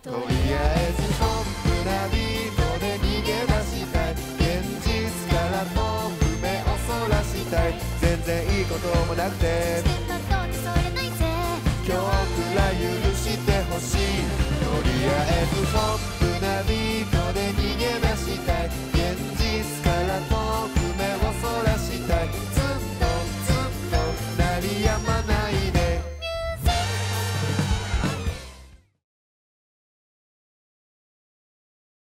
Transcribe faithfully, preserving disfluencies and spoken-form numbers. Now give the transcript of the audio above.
とりあえずポップなビートで逃げ出したい、現実から遠く目をそらしたい、全然いいこともなくて試験のようにそれないぜ今日くらい許